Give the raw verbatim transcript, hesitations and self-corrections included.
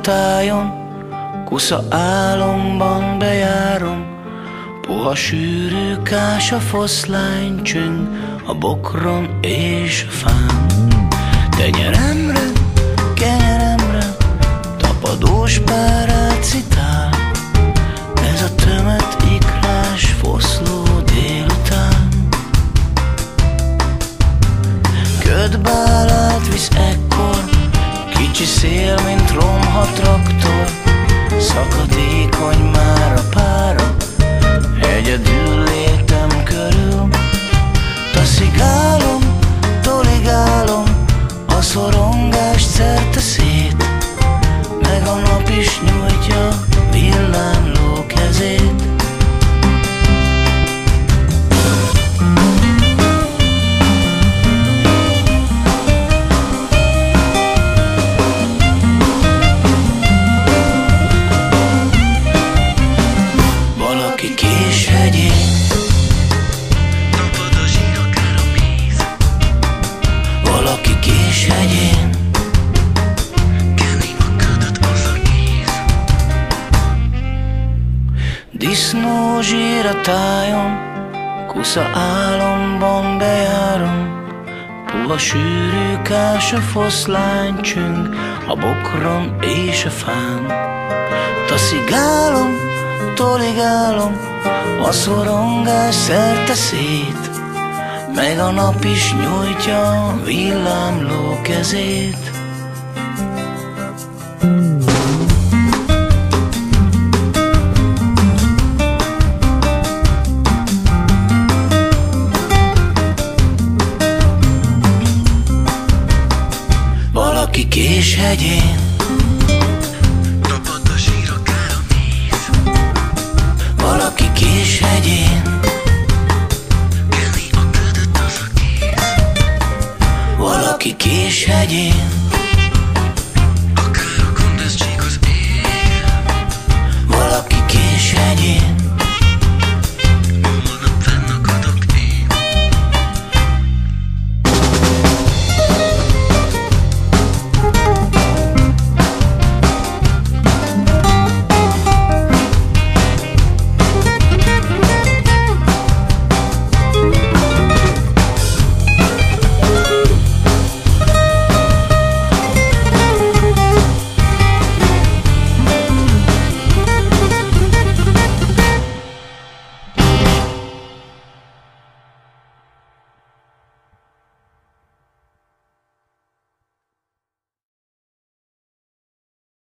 tájon, kusza álomban bejárom. Puha sűrű kás a foszlány csüng a bokron és a fán. Tenyeremre, kenyeremre tapadós párát citál. Ez a tömött ikrás foszló délután. Ködbálát visz ekkor, kicsi szél, mint romha traktor. Szakadékony már a pára, egyedül létem körül. Taszigálom, toligálom a szorongást szerte szét, meg a nap is nyújtja villámló kezét. Valaki Késhegyén tapad a zsír, akár a víz. Valaki Késhegyén keni a ködöt az a íz. Disznó zsír a tájon, kusza álomban bejárom. Puha sűrű kás a foszlány csüng a bokron és a fán. Taszigálom, toligálom a szorongás szerte szét, meg a nap is nyújtja villámló kezét.